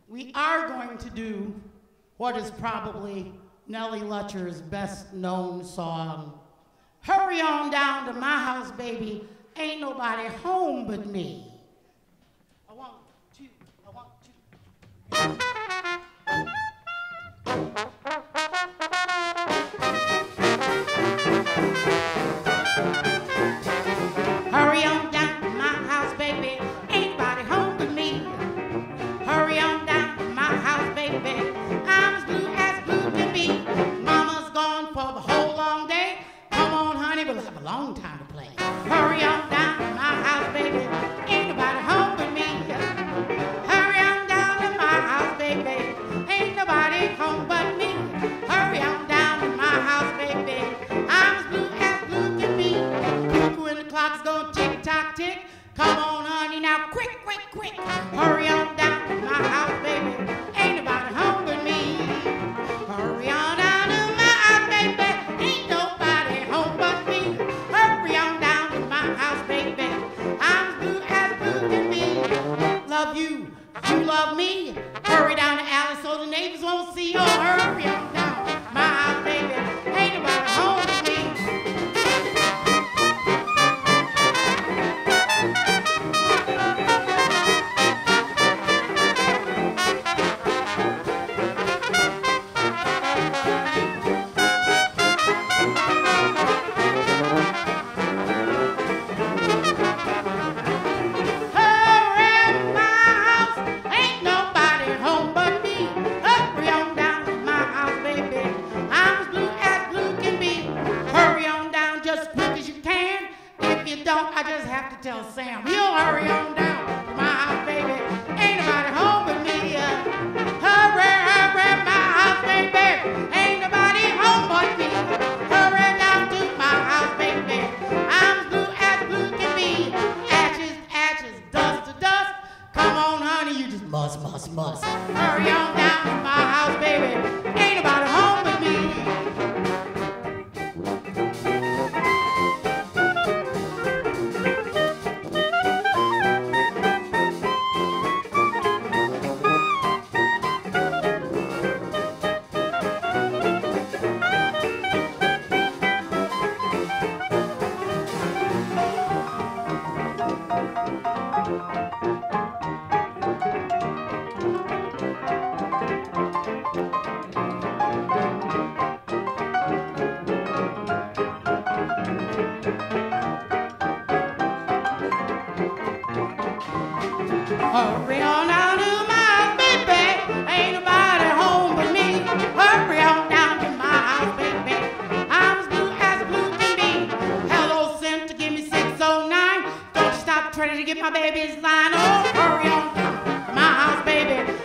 we are going to do what is probably Nellie Lutcher's best known song, Hurry On Down to My House, Baby, Ain't Nobody Home But Me. A one, two, a one, two. Hurry on down to my house, baby, ain't nobody home but me. Hurry on down to my house, baby, I'm as blue can be. Mama's gone for the whole long day. Come on, honey, we'll have a long time to play. Hurry on down to my house, baby, ain't nobody home but me. Hurry on down to my house, baby, ain't nobody home but me. Hurry on down to my house, baby, I'm as blue can be. Cuckoo and the clock's gonna tick-tock tick. Come on, honey, now quick, quick, quick. Hurry on down to my house, baby, ain't nobody home but me. Hurry on down to my house, baby, ain't nobody home but me. Hurry on down to my house, baby, I'm as blue can be. Love you, you love me. Hurry down the alley so the neighbors won't see you. Hurry on down to my house, baby, ain't nobody home but me. I just have to tell Sam, he'll hurry on down to my house, baby. Ain't nobody home but me. Hurry, hurry, my house, baby. Ain't nobody home but me. Hurry down to my house, baby. I'm as blue can be. Ashes, ashes, dust to dust. Come on, honey, you just must. Hurry on down to my house, baby. Ain't nobody home but me. Hurry on down to my house, baby. Ain't nobody home but me. Hurry on down to my house, baby. I'm as blue can be. Hello, Center, give me 609. Don't you stop trying to get my baby's line. Oh, hurry on down to my house, baby.